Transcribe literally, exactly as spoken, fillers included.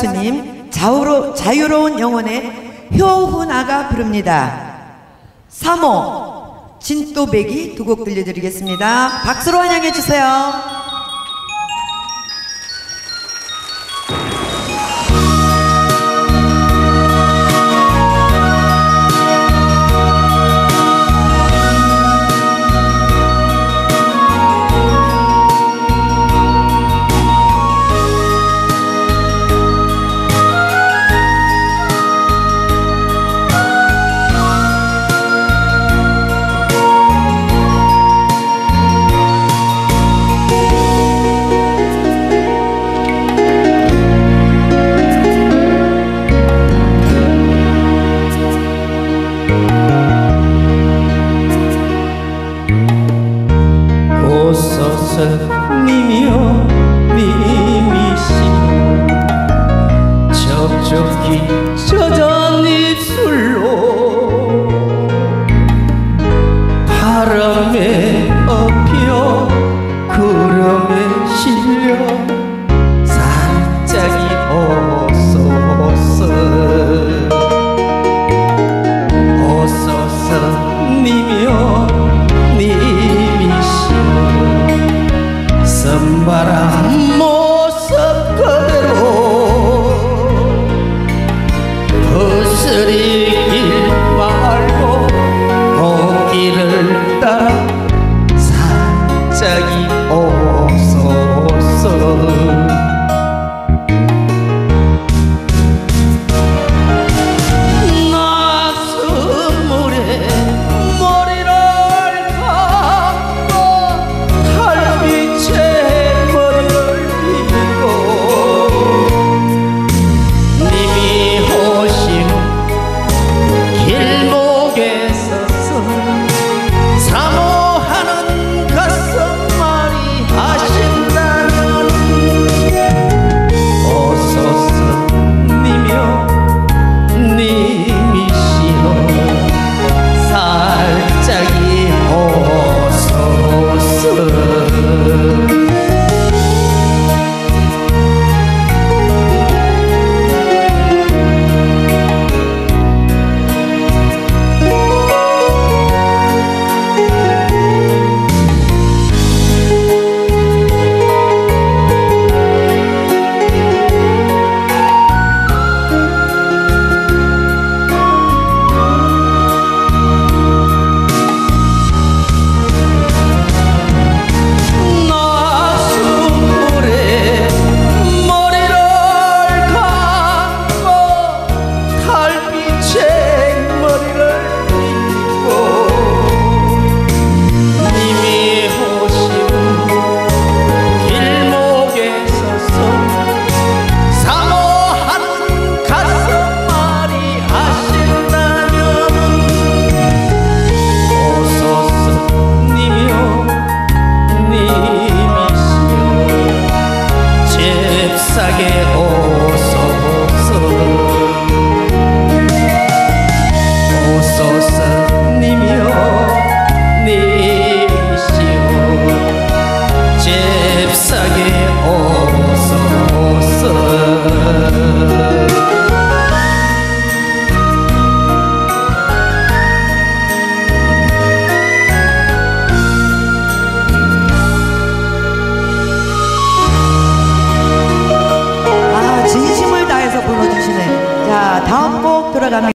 가수님 자유로, 자유로운 영혼의 효훈아가 부릅니다. 삼 호 진또배기 두 곡 들려드리겠습니다. 박수로 환영해 주세요. 님이여 님이시여 촉촉히 젖은 입술로 바람에 업혀 구름에 실려 살짝이 오소서 오소서 님이여 님이시여 선바람 모습 그대로 거스리길 말고 꽃길을 따라 살짝이 오소서 다음 곡 들어갑니다.